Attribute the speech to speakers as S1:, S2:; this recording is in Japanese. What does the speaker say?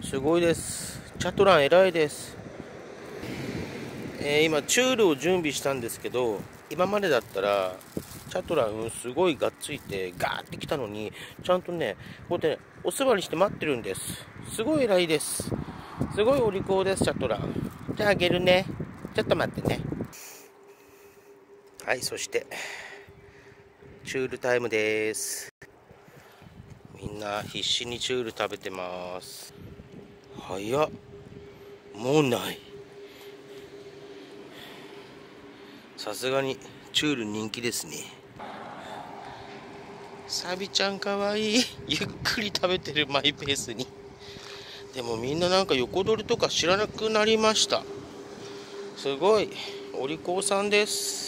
S1: すごいです。チャトラン偉いです。今チュールを準備したんですけど、今までだったらチャトランすごいがっついてガーってきたのに、ちゃんとねこうやってお座りして待ってるんです。すごい偉いです。すごいお利口です、チャトラン。じゃああげるね。ちょっと待ってね。はい、そしてチュールタイムです。みんな必死にチュール食べてます。早っ。もうない。さすがにチュール人気ですね。サビちゃんかわいい。ゆっくり食べてる、マイペースに。でもみんななんか横取りとか知らなくなりました。すごいお利口さんです。